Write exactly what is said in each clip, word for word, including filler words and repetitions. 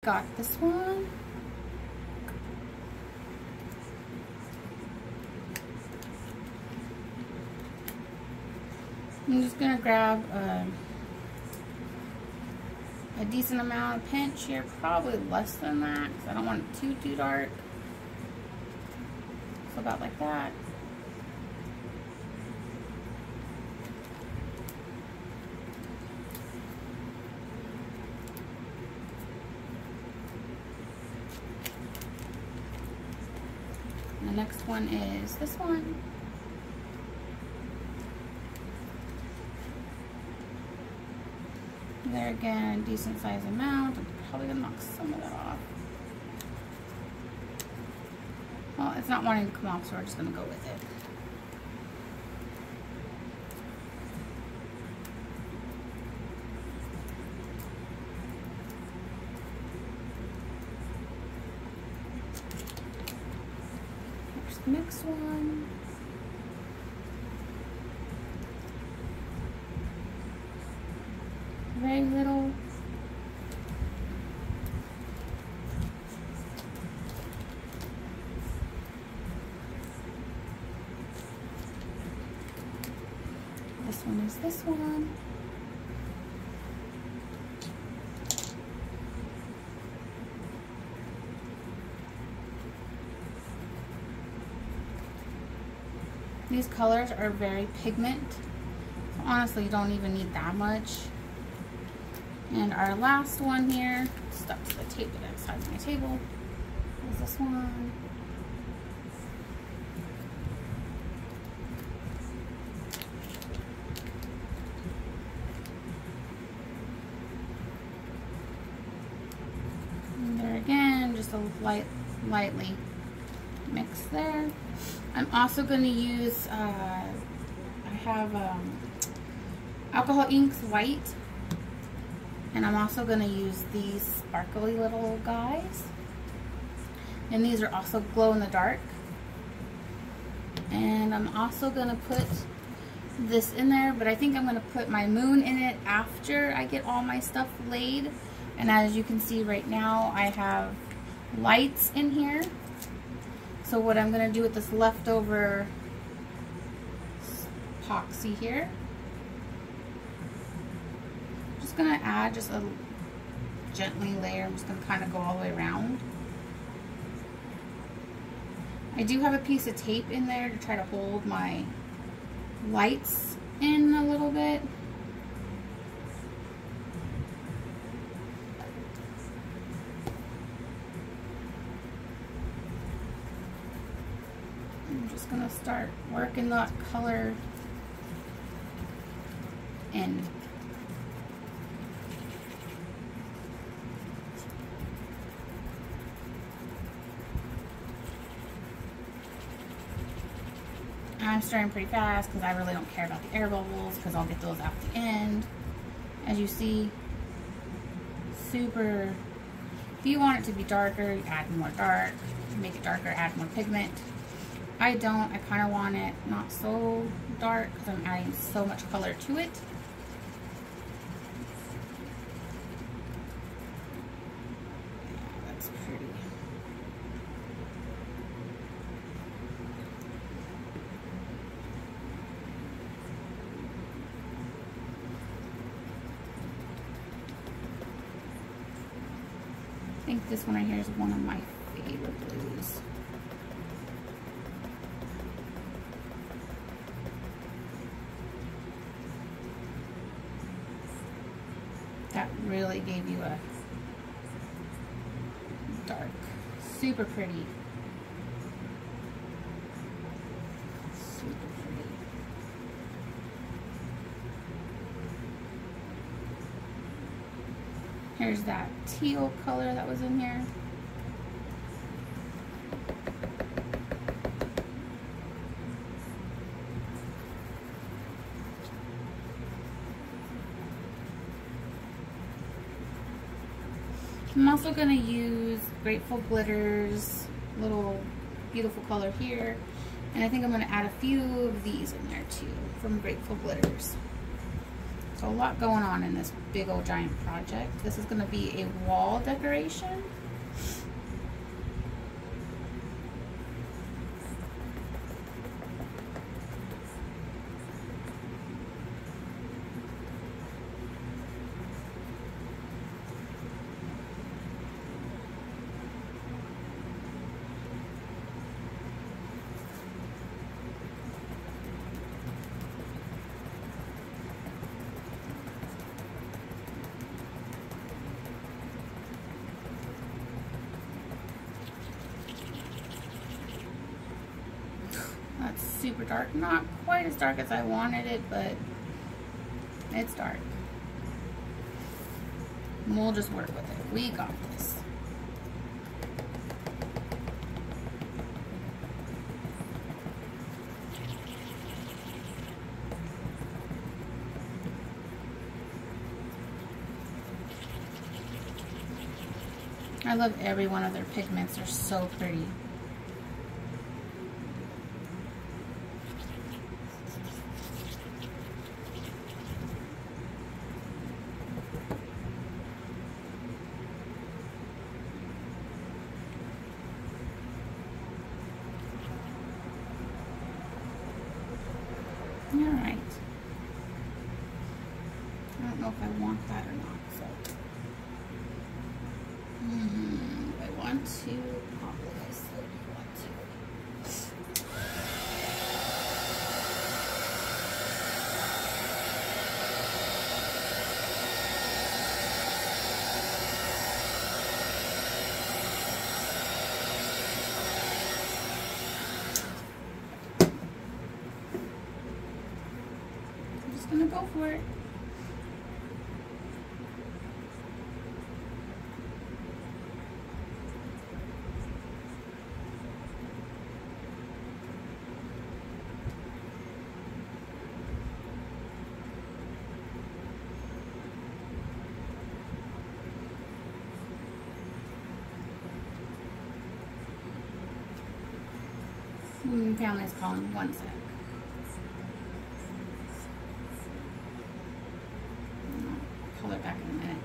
got this one. I'm just gonna grab a, a decent amount of pinch here, probably less than that, because I don't want it too, too dark. So about like that. And the next one is this one. There again, decent size amount. I'm probably gonna knock some of that off. Well, it's not wanting to come off, so we're just gonna go with it. Here's the next one. Very little. This one is this one. These colors are very pigment. So honestly, you don't even need that much. And our last one here, stuck to the tape outside my table, is this one. And there again, just a light, lightly mix there. I'm also going to use, uh, I have um, Alcohol Inks White. And I'm also going to use these sparkly little guys. And these are also glow in the dark. And I'm also going to put this in there, but I think I'm going to put my moon in it after I get all my stuff laid. And as you can see right now, I have lights in here. So what I'm going to do with this leftover epoxy here, going to add just a gently layer. I'm just going to kind of go all the way around. I do have a piece of tape in there to try to hold my lights in a little bit. I'm just going to start working that color in. I'm stirring pretty fast because I really don't care about the air bubbles, because I'll get those at the end. As you see, super, if you want it to be darker, you add more dark. To make it darker, add more pigment. I don't, I kind of want it not so dark because I'm adding so much color to it. Yeah, that's pretty. I think this one right here is one of my favorite blues. That really gave you a dark, super pretty. Super pretty. Here's that teal color that was in here. I'm also going to use Grateful Glitters, little beautiful color here. And I think I'm going to add a few of these in there too, from Grateful Glitters. So a lot going on in this big old giant project. This is going to be a wall decoration. That's super dark. Not quite as dark as I wanted it, but it's dark. We'll just work with it. We got this. I love every one of their pigments. They're so pretty. All right. I don't know if I want that or not, so. Mm-hmm. I want to, probably I still do want to. I'm just gonna go for it. Family's calling. One sec. I'll call her back in a minute.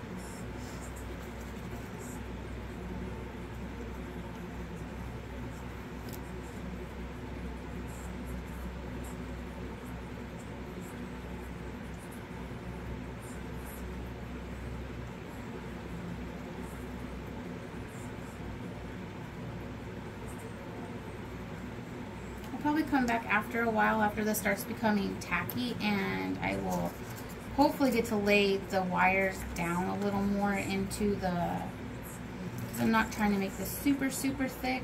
Probably come back after a while, after this starts becoming tacky, and I will hopefully get to lay the wires down a little more into the, because I'm not trying to make this super super thick.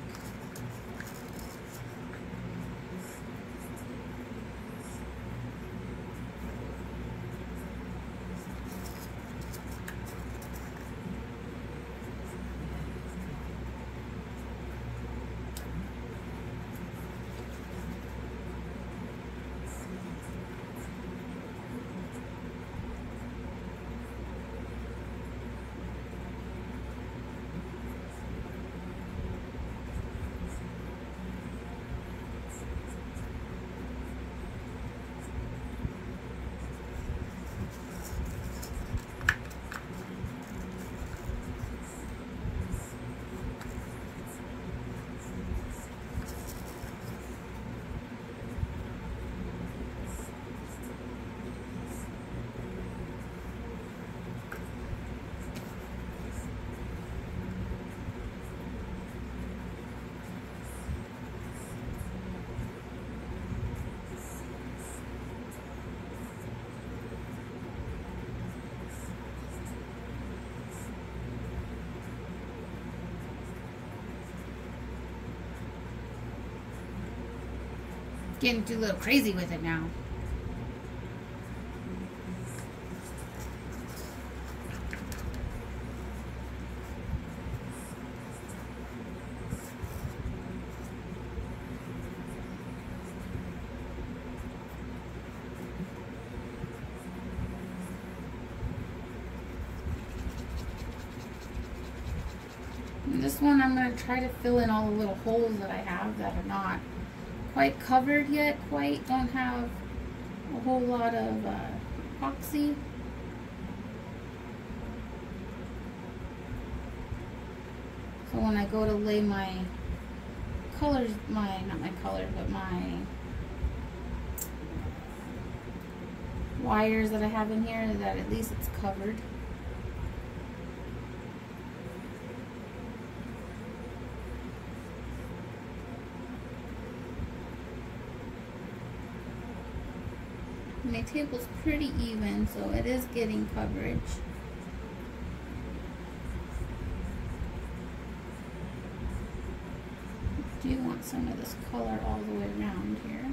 Getting too little crazy with it now. And this one I'm going to try to fill in all the little holes that I have that are not quite covered yet, quite don't have a whole lot of uh, epoxy. So when I go to lay my colors, my, not my colors, but my wires that I have in here, that at least it's covered. My table's pretty even, so it is getting coverage. I do want some of this color all the way around here.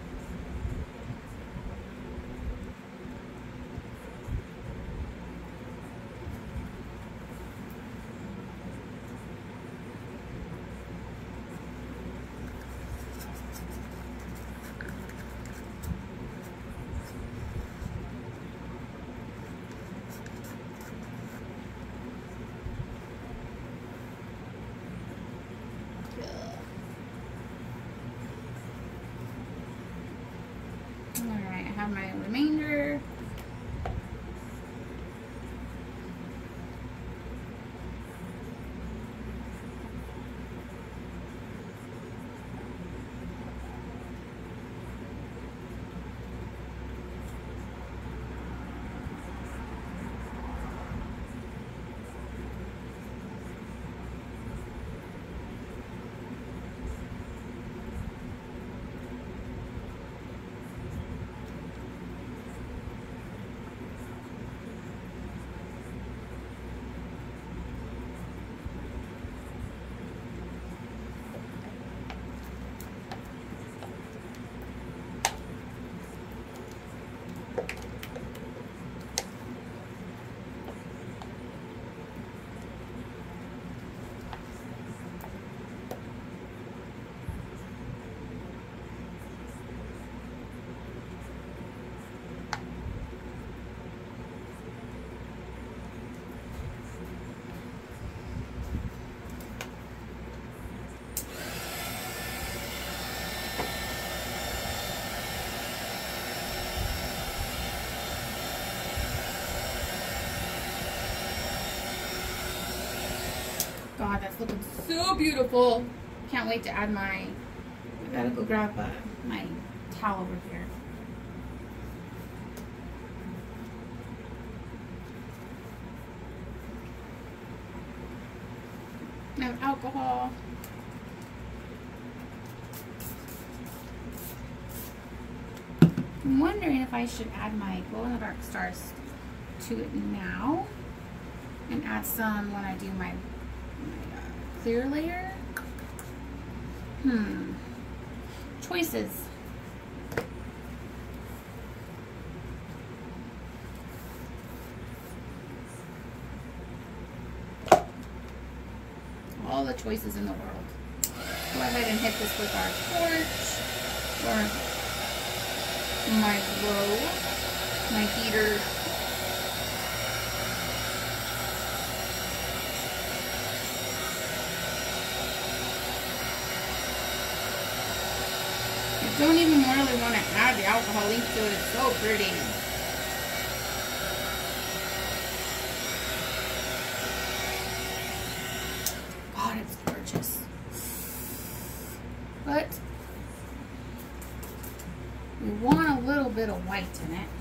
Alright, I have my remainder. God, that's looking so beautiful. Can't wait to add my, I gotta go grab uh, my towel over here. I have alcohol. I'm wondering if I should add my glow-in-the-dark stars to it now and add some when I do my, my uh, clear layer. Hmm. Choices. All the choices in the world. Go ahead and hit this with our torch or my glow, my heater. I don't even really want to add the alcohol ink to it. It's so pretty. God, it's gorgeous. But we want a little bit of white in it.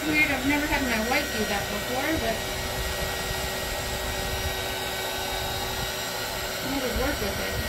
Weird, I've never had my white do that before, but I would work with it.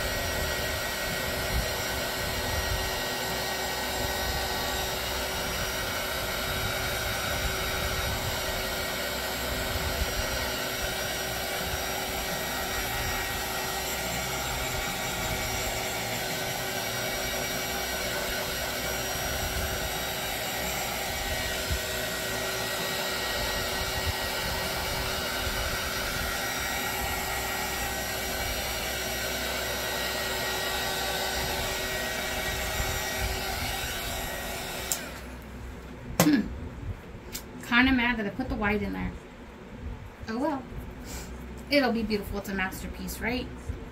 Kind of mad that I put the white in there. Oh well. It'll be beautiful. It's a masterpiece, right?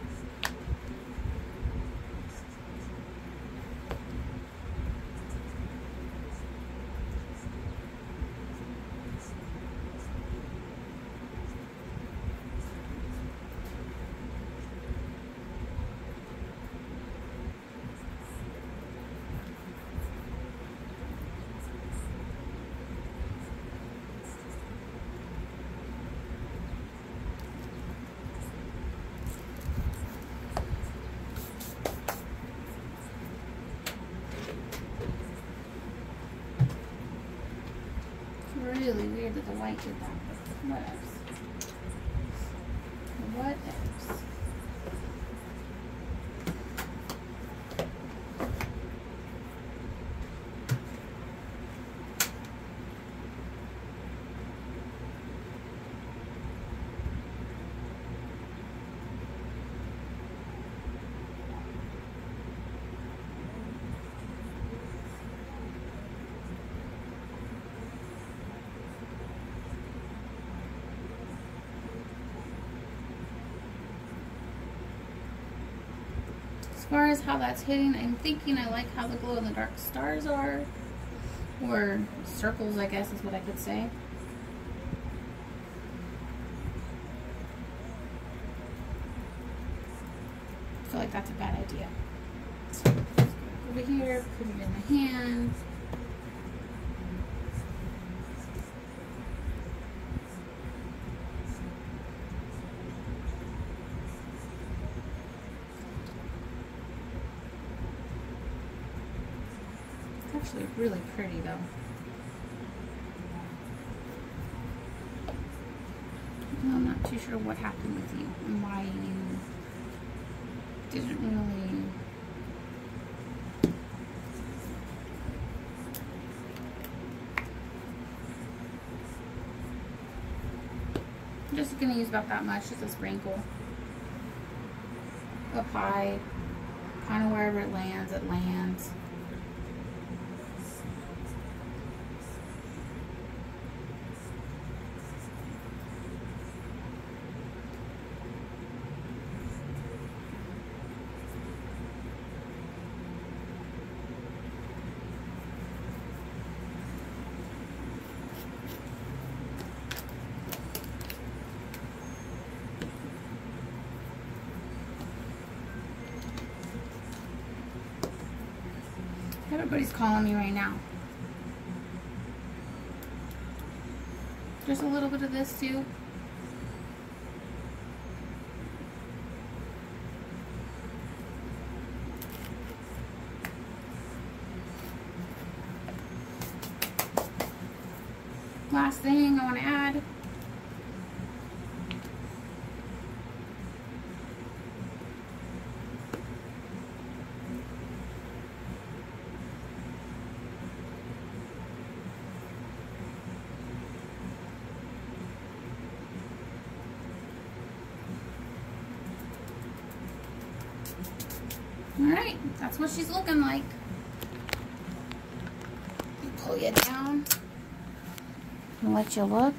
Really weird that the white did that, but what else? What else? As far as how that's hitting, I'm thinking I like how the glow in the dark stars are, or circles, I guess is what I could say. I feel like that's a bad idea. So, over here, put it in the hand. Actually really pretty though. No, I'm not too sure what happened with you and why you didn't really I'm just gonna use about that much, just a sprinkle up high, kind of wherever it lands, it lands. Everybody's calling me right now. Just a little bit of this too. Last thing I want to add. Alright, that's what she's looking like. Pull you down and let you look.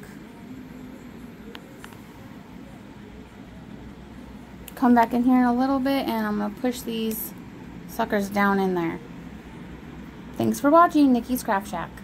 Come back in here in a little bit and I'm going to push these suckers down in there. Thanks for watching Nikki's Craft Shack.